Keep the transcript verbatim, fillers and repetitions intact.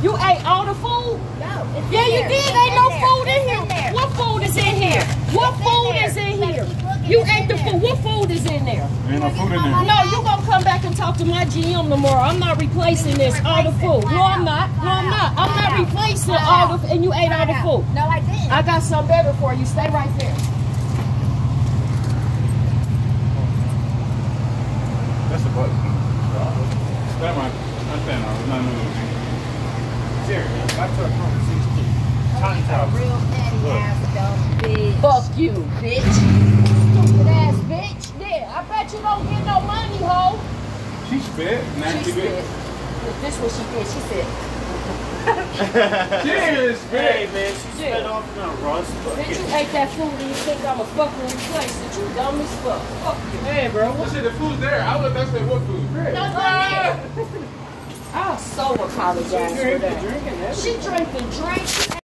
You ate all the food? No. It's Yeah, you there. did. It's Ain't no there. food in It's here. there. What food is in here? What It's food there. is in Let's here? keep looking. You It's ate in the there. food. What food is in there? Ain't no food in there. No, you gonna come back and talk to my G M tomorrow. I'm not replacing this, all the food. No, I'm not. No, I'm not. I'm not replacing all the, and you ate all the food. No, I didn't. I got something better for you. Stay right there. That's a button. Stand right. I stand on it. No, no, no. Serious. I took from sixteen. Tiny house. Real petty ass dumb bitch. Fuck you, bitch. Stupid ass bitch. Yeah, I bet you don't get no money, ho. She spit. Now She she spit. bit. This what she did. She said, She is Hey spit. man, she Yeah. spit off in a rust bitch, bucket. you ate that food and you think I'm a fucking replace it. You dumb as fuck. Fuck you. Hey bro, Well, shit, the food's there. I would have said what food? No, go ahead. I so apologize for that. Drinking She drinking drinks.